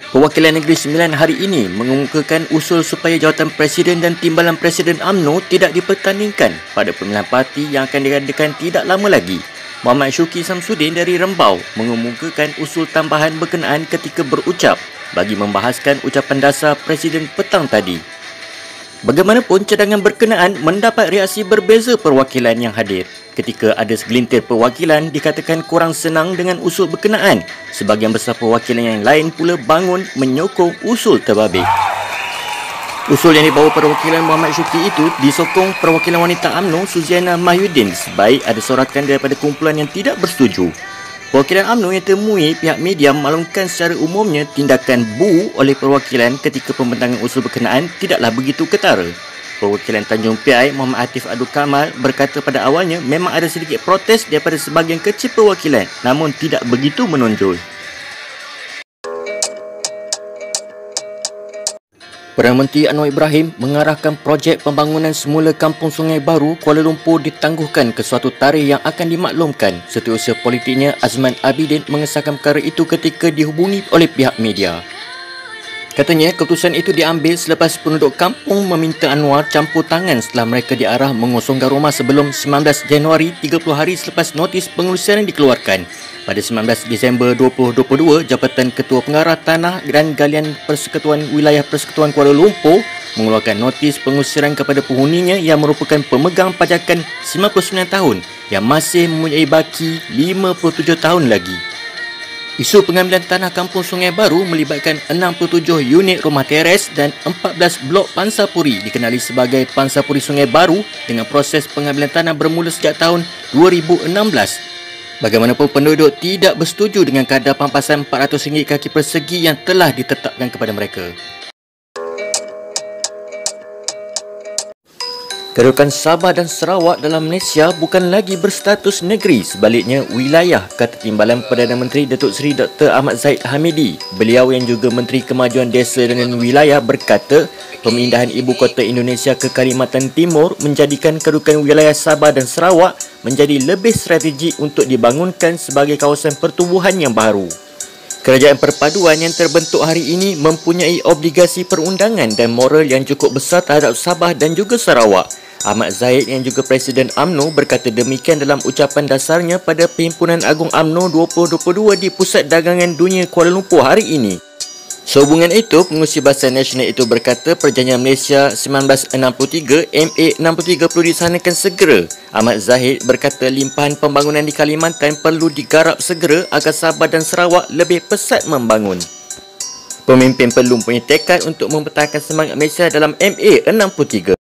Perwakilan Negeri Sembilan hari ini mengemukakan usul supaya jawatan Presiden dan Timbalan Presiden UMNO tidak dipertandingkan pada pemilihan parti yang akan diadakan tidak lama lagi. Muhammad Syuki Samsudin dari Rembau mengemukakan usul tambahan berkenaan ketika berucap bagi membahaskan ucapan dasar Presiden petang tadi. Bagaimanapun, cadangan berkenaan mendapat reaksi berbeza perwakilan yang hadir. Ketika ada segelintir perwakilan dikatakan kurang senang dengan usul berkenaan, sebahagian besar perwakilan yang lain pula bangun menyokong usul terbabit. Usul yang dibawa perwakilan Muhammad Syuki itu disokong perwakilan wanita UMNO Suziana Mahyudin sebaik ada sorakan daripada kumpulan yang tidak bersetuju. Perwakilan UMNO yang temui pihak media memaklumkan secara umumnya tindakan bu oleh perwakilan ketika pembentangan usul berkenaan tidaklah begitu ketara. Perwakilan Tanjung Piai Muhammad Atif Abdul Kamal berkata pada awalnya memang ada sedikit protes daripada sebahagian kecil perwakilan, namun tidak begitu menonjol. Perdana Menteri Anwar Ibrahim mengarahkan projek pembangunan semula Kampung Sungai Baru Kuala Lumpur ditangguhkan ke suatu tarikh yang akan dimaklumkan. Setiausaha politiknya Azman Abidin mengesahkan perkara itu ketika dihubungi oleh pihak media. Katanya keputusan itu diambil selepas penduduk kampung meminta Anwar campur tangan setelah mereka diarah mengosongkan rumah sebelum 19 Januari 30 hari selepas notis pengurusian dikeluarkan. Pada 19 Disember 2022, Jabatan Ketua Pengarah Tanah dan Galian Persekutuan Wilayah Persekutuan Kuala Lumpur mengeluarkan notis pengusiran kepada penghuninya yang merupakan pemegang pajakan 99 tahun yang masih mempunyai baki 57 tahun lagi. Isu pengambilan tanah Kampung Sungai Baru melibatkan 67 unit rumah teres dan 14 blok Pansapuri dikenali sebagai Pansapuri Sungai Baru dengan proses pengambilan tanah bermula sejak tahun 2016. Bagaimanapun penduduk tidak bersetuju dengan kadar pampasan RM400 kaki persegi yang telah ditetapkan kepada mereka. Kedudukan Sabah dan Sarawak dalam Malaysia bukan lagi berstatus negeri, sebaliknya wilayah, kata Timbalan Perdana Menteri Datuk Seri Dr. Ahmad Zahid Hamidi. Beliau yang juga Menteri Kemajuan Desa dan Wilayah berkata, pemindahan ibu kota Indonesia ke Kalimantan Timur menjadikan kedudukan wilayah Sabah dan Sarawak menjadi lebih strategik untuk dibangunkan sebagai kawasan pertumbuhan yang baru. Kerajaan perpaduan yang terbentuk hari ini mempunyai obligasi perundangan dan moral yang cukup besar terhadap Sabah dan juga Sarawak. Ahmad Zahid yang juga Presiden UMNO berkata demikian dalam ucapan dasarnya pada Perhimpunan Agung UMNO 2022 di Pusat Dagangan Dunia Kuala Lumpur hari ini. Sehubungan itu, Pengerusi Barisan Nasional itu berkata Perjanjian Malaysia 1963 MA63 perlu disahanakan segera. Ahmad Zahid berkata limpahan pembangunan di Kalimantan perlu digarap segera agar Sabah dan Sarawak lebih pesat membangun. Pemimpin perlu mempunyai tekad untuk mempertahankan semangat Malaysia dalam MA63.